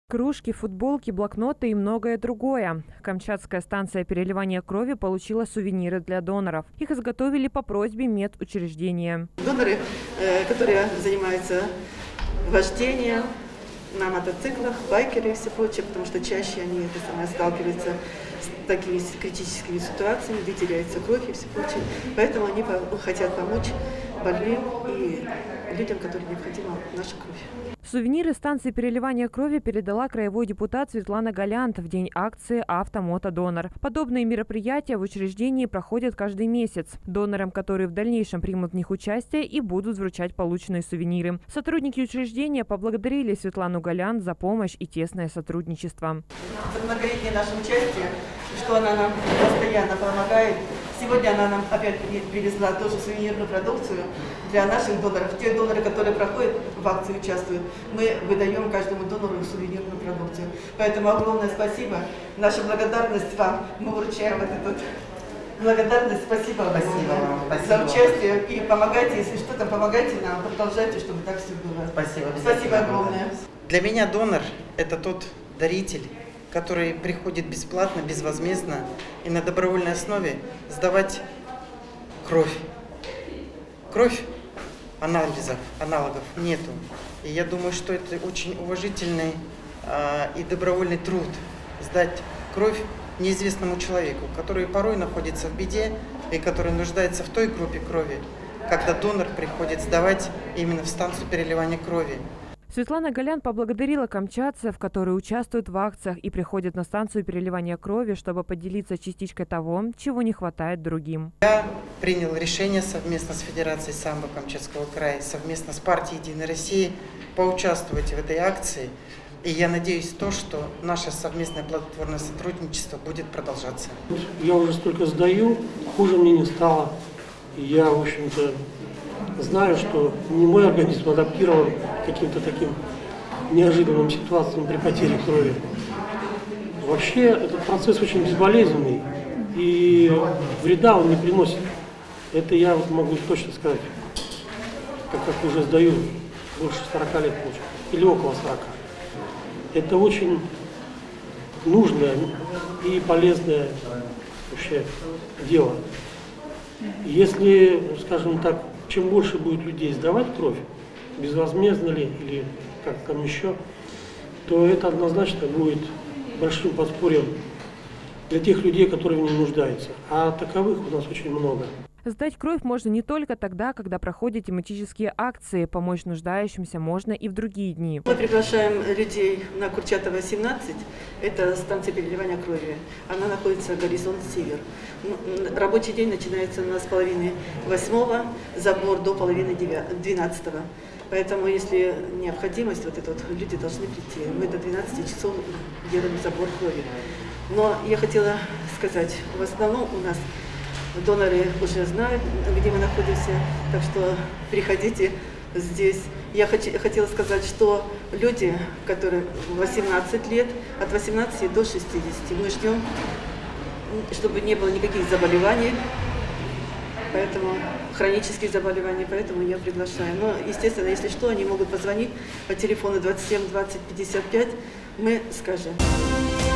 Кружки, футболки, блокноты и многое другое. Камчатская станция переливания крови получила сувениры для доноров. Их изготовили по просьбе медучреждения. Доноры, которые занимаются вождением на мотоциклах, байкеры и все прочее, потому что чаще они сталкиваются с такими критическими ситуациями, где теряется кровь и все прочее. Поэтому они хотят помочь больным и людям, которым необходима наша кровь. Сувениры станции переливания крови передала краевой депутат Светлана Галянт в день акции «Авто-Мото-Донор». Подобные мероприятия в учреждении проходят каждый месяц. Донорам, которые в дальнейшем примут в них участие, и будут вручать полученные сувениры. Сотрудники учреждения поблагодарили Светлану Галянт за помощь и тесное сотрудничество. За многолетнее наше участие, что она нам постоянно помогает. Сегодня она нам опять привезла тоже сувенирную продукцию для наших доноров. Те доноры, которые проходят в акции, участвуют, мы выдаем каждому донору сувенирную продукцию. Поэтому огромное спасибо. Наша благодарность вам. Мы вручаем вот эту благодарность. Спасибо вам за участие. И помогайте, если что-то, помогайте нам. Продолжайте, чтобы так все было. Спасибо огромное. Для меня донор – это тот даритель, который приходит бесплатно, безвозмездно и на добровольной основе сдавать кровь. Кровь, аналогов нету. И я думаю, что это очень уважительный и добровольный труд сдать кровь неизвестному человеку, который порой находится в беде и который нуждается в той группе крови, когда донор приходит сдавать именно в станцию переливания крови. Светлана Галянт поблагодарила камчатцев, которые участвуют в акциях и приходят на станцию переливания крови, чтобы поделиться частичкой того, чего не хватает другим. Я принял решение совместно с Федерацией самбо Камчатского края, совместно с партией «Единой России» поучаствовать в этой акции. И я надеюсь, что наше совместное плодотворное сотрудничество будет продолжаться. Я уже столько сдаю, хуже мне не стало. Я, в общем-то, знаю, что не мой организм адаптирован к каким-то таким неожиданным ситуациям при потере крови. Вообще этот процесс очень безболезненный и вреда он не приносит. Это я могу точно сказать, так как уже сдаю больше 40 лет, или около 40. Это очень нужное и полезное вообще дело. Если, скажем так, чем больше будет людей сдавать кровь, безвозмездно ли или как там еще, то это однозначно будет большим подспорьем для тех людей, которые в ней нуждаются. А таковых у нас очень много. Сдать кровь можно не только тогда, когда проходят тематические акции. Помочь нуждающимся можно и в другие дни. Мы приглашаем людей на Курчатова, 17. Это станция переливания крови. Она находится «Горизонт Север». Рабочий день начинается с половины 8, забор до половины 12. Поэтому, если необходимость, люди должны прийти. Мы до 12 часов делаем забор крови. Но я хотела сказать, в основном у нас доноры уже знают, где мы находимся, так что приходите здесь. Я хотела сказать, что люди, которые 18 лет, от 18 до 60, мы ждем, чтобы не было никаких заболеваний, поэтому хронических заболеваний, поэтому я приглашаю. Но, естественно, если что, они могут позвонить по телефону 27 20 55, мы скажем.